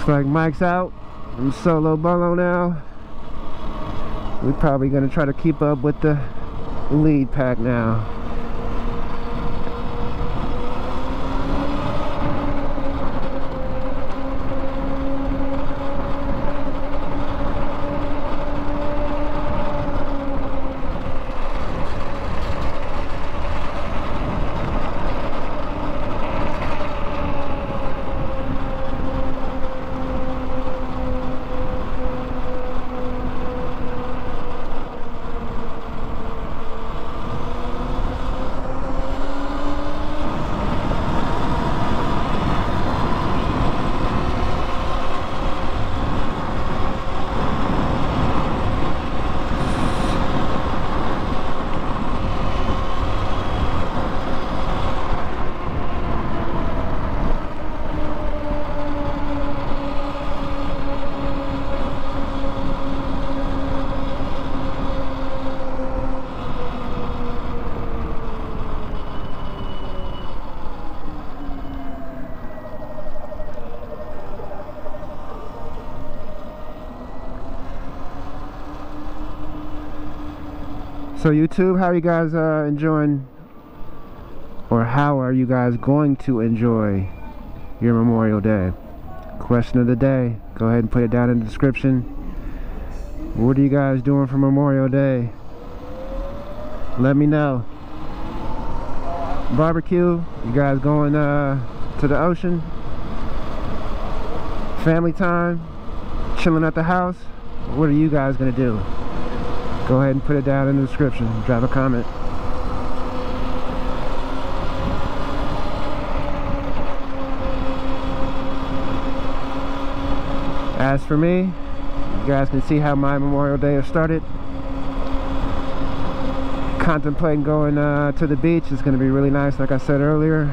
Looks like Mike's out. I'm solo bolo now. We're probably gonna try to keep up with the lead pack now. So YouTube, how are you guys enjoying, or how are you guys going to enjoy your Memorial Day? Question of the day. Go ahead and put it down in the description. What are you guys doing for Memorial Day? Let me know. Barbecue? You guys going to the ocean? Family time? Chilling at the house? What are you guys gonna do? Go ahead and put it down in the description. Drop a comment. As for me, you guys can see how my Memorial Day has started. Contemplating going to the beach. It's going to be really nice, like I said earlier.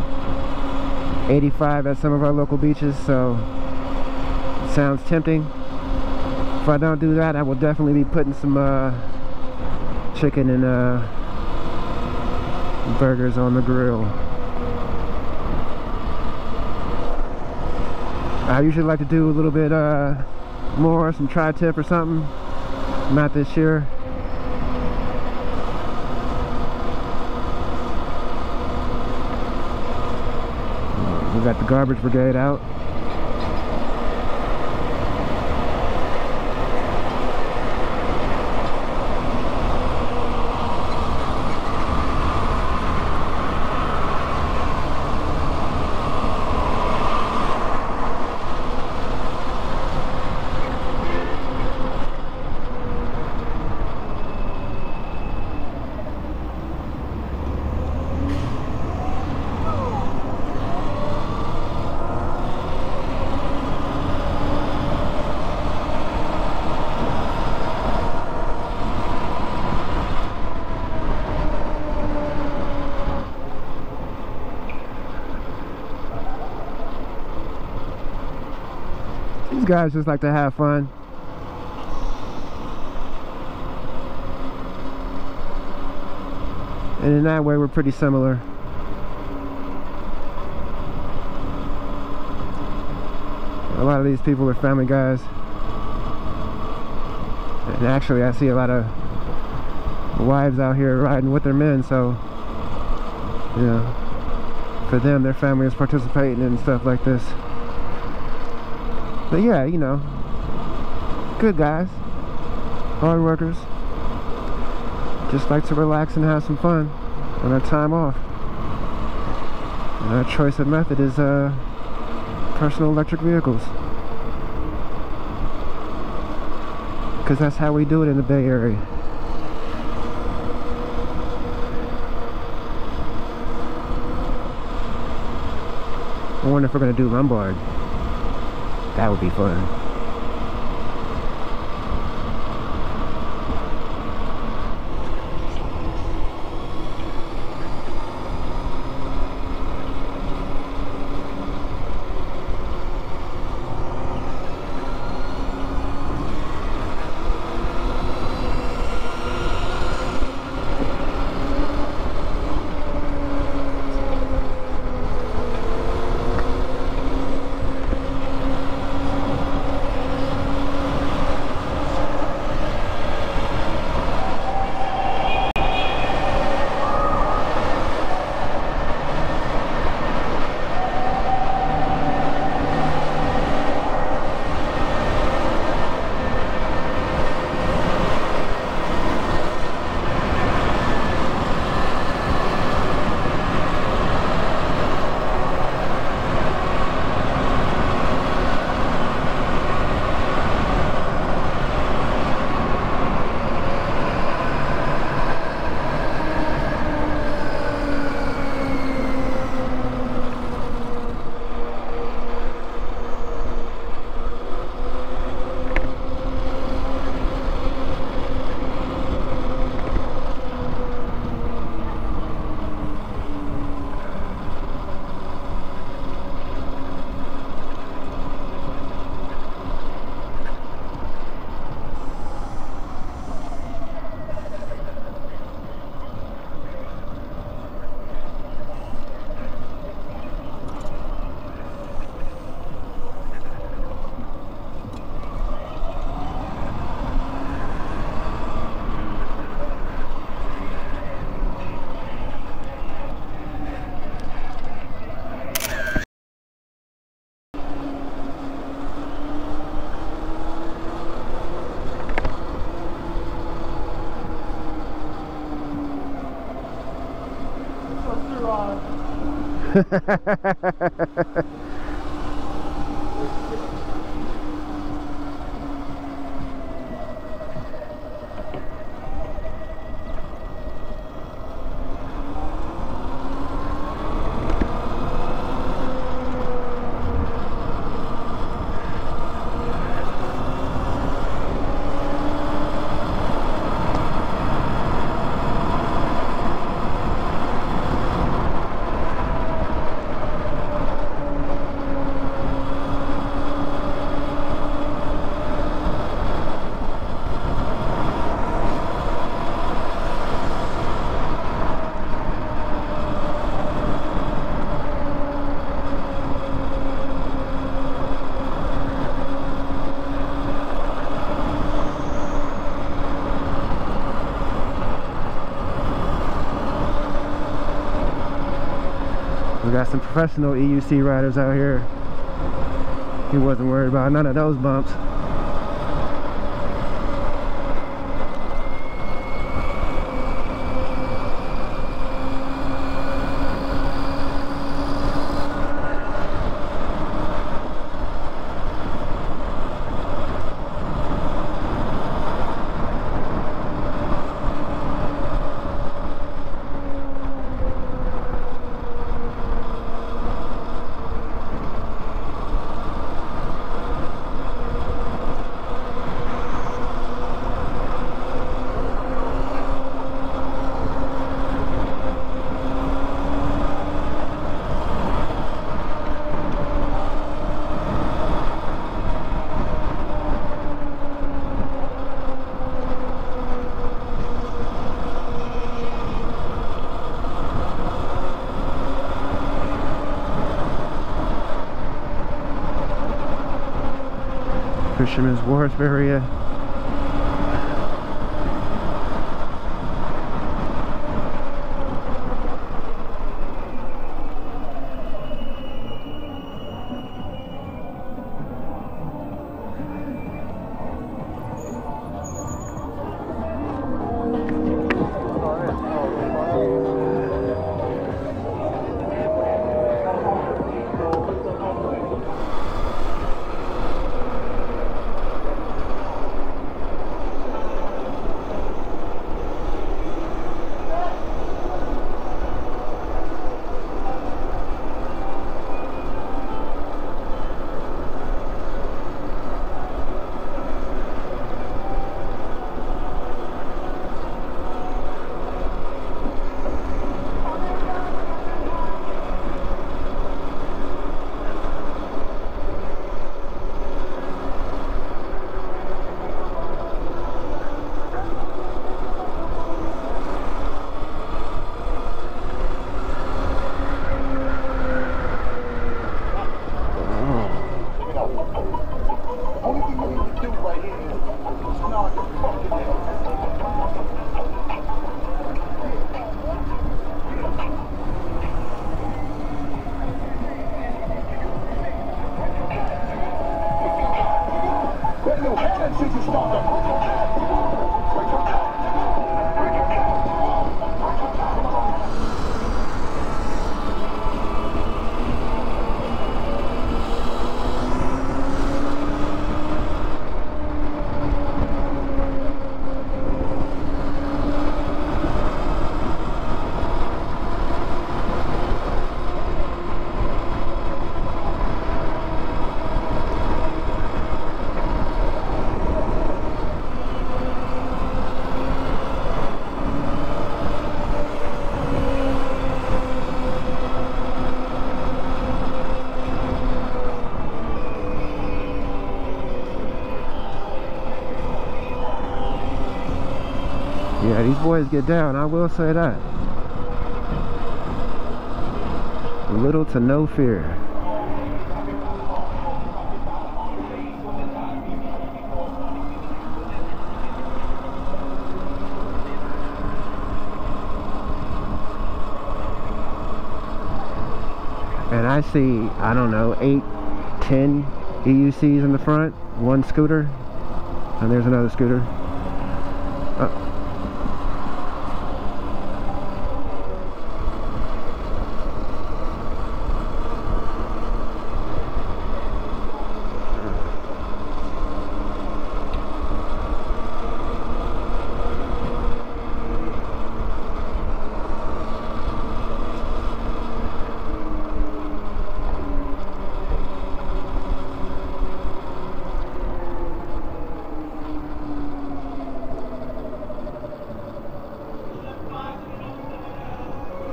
85 at some of our local beaches, so it sounds tempting. If I don't do that, I will definitely be putting some chicken and burgers on the grill. I usually like to do a little bit more, some tri-tip or something. Not this year. We got the garbage brigade out. These guys just like to have fun. And in that way, we're pretty similar. A lot of these people are family guys. And actually, I see a lot of wives out here riding with their men, so, you know, for them, their family is participating in stuff like this. But yeah, you know, good guys, hard workers, just like to relax and have some fun on their time off. And our choice of method is personal electric vehicles, because that's how we do it in the Bay Area. I wonder if we're going to do Lombard. That would be fun. We got some professional EUC riders out here. He wasn't worried about none of those bumps. Fisherman's Wharf area. Yeah, these boys get down, I will say that. Little to no fear. And I see, I don't know, 8, 10 EUCs in the front, one scooter, and there's another scooter.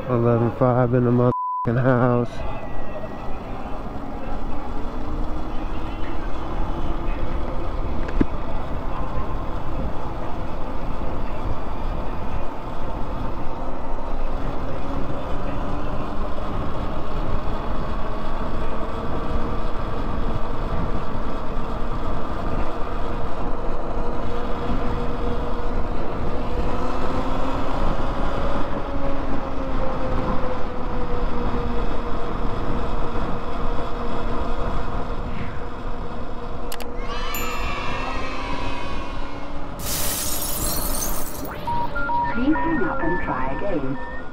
11:05 in the motherfucking house. Please hang up and try again.